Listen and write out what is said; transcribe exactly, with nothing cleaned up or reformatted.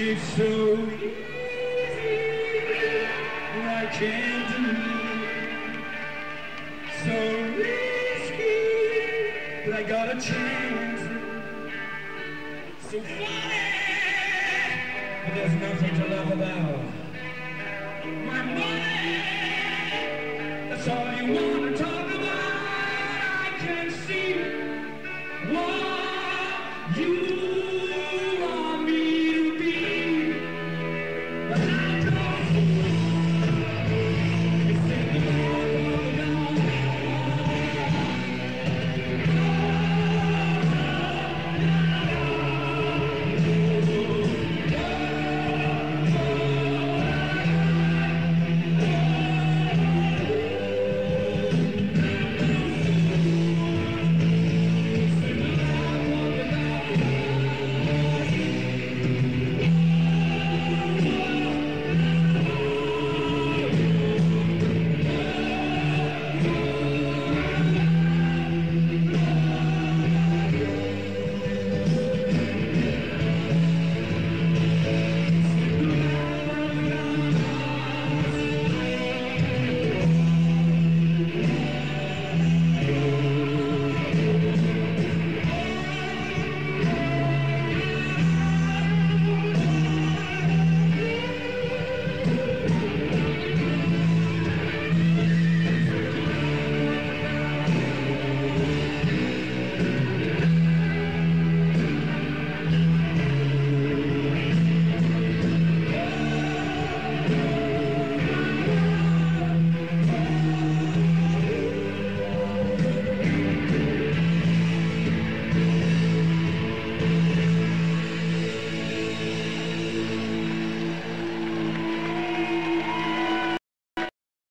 It's so easy, and I can't do it. So risky, but I got a chance. So funny, but there's nothing to laugh about. My money, that's all you want to talk about. I can see what you want me to be, but I